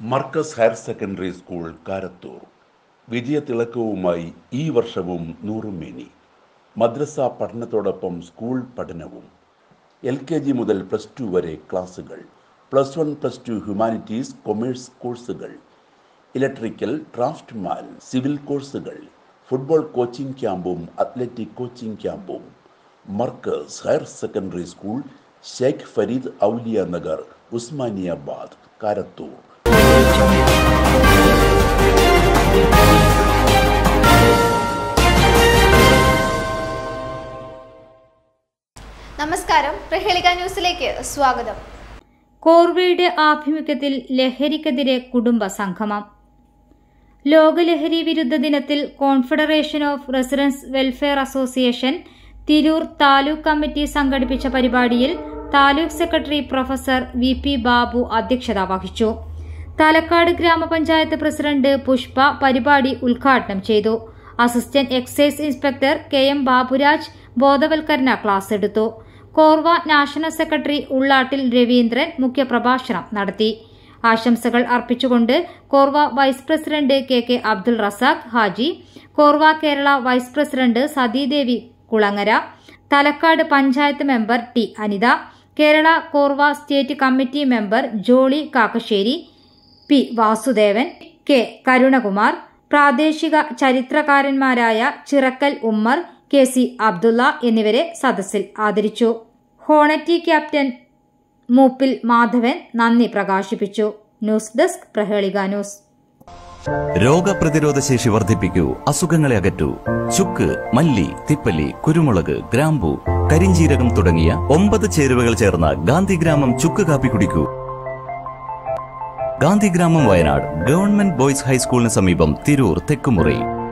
Markaz higher secondary school Karathur വിജയത്തിളക്കവുമായി ഈ വർഷവും നൂറുമേനി. മദ്രസ പഠനത്തോടൊപ്പം സ്കൂൾ പഠനവും. LKG മുതൽ +2 വരെ ക്ലാസുകൾ. +1, +2 ഹ്യൂമാനിറ്റീസ്, കൊമേഴ്സ് കോഴ്സുകൾ, ഇലക്ട്രിക്കൽ, ഡ്രാഫ്റ്റ്മാൻ, സിവിൽ കോഴ്സുകൾ, ഫുട്ബോൾ കോച്ചിംഗ് ക്യാമ്പും അത്ലറ്റിക് കോച്ചിംഗ് ക്യാമ്പും. Markaz higher secondary school, Sheikh Farid Auliya Nagar, Usmaniabad, Karathur. നമസ്കാരം, പ്രഹേളിക ന്യൂസിലേക്ക് സ്വാഗതം. കോർവയുടെ ആഭിമുഖ്യത്തിൽ ലഹരിക്കെതിരെ കുടുംബ സംഗമം. ലോകലഹരി വിരുദ്ധ ദിനത്തിൽ confederation of residents welfare association Tirur taluk committee സംഘടിപ്പിച്ച പരിപാടിയിൽ taluk secretary professor VP Babu അധ്യക്ഷത വഹിച്ചു. തലക്കാട് ഗ്രാമപഞ്ചായത്ത് പ്രസിഡന്റ് പുഷ്പ പരിപാടി ഉദ്ഘാടനം ചെയ്തു. Assistant excise inspector KM Baburaj ബോധവൽക്കരണ ക്ലാസ് എടുത്തു. കോർവ നാഷണൽ സെക്രട്ടറി ഉള്ളാട്ടിൽ രവീന്ദ്രൻ മുഖ്യപ്രഭാഷണം നടത്തി. ആശംസകൾ അർപ്പിച്ചുകൊണ്ട് കോർവ vice president KK Abdul Razak Haji, കോർവ Kerala vice president Satheedevi Kulangara, Thalakkad panchayat member T Anitha, Kerala കോർവ state committee member Jolly Kakkassery, P Vasudevan, K Karunakumar, പ്രാദേശിക ചരിത്രകാരന്മാരായ ചിറക്കൽ ഉമ്മർ, KC അബ്ദുള്ള എന്നിവരെ സദസ്സിൽ ആദരിച്ചു. ഹോണറ്റി ക്യാപ്റ്റൻ മൂപ്പിൽ മാധവൻ നന്ദി പ്രകാശിപ്പിച്ചു. News desk, Prahelika news. രോഗപ്രതിരോധ ശേഷി വർദ്ധിപ്പിക്കൂ, അസുഖങ്ങളെ അകറ്റൂ. ചുക്ക്, മല്ലി, തിപ്പല്ലി, കുരുമുളക്, ഗ്രാമ്പു, കരിഞ്ജീരകം തുടങ്ങിയ 9 ചേരുവകൾ ചേർന്ന ഗാന്ധിഗ്രാമം ചുക്ക് കാപ്പി കുടിക്കൂ. ഗാന്ധിഗ്രാമം, വയനാട് ഗവൺമെന്റ് ബോയ്സ് ഹൈസ്കൂളിന് സമീപം, തിരൂർ തെക്കുമുറി.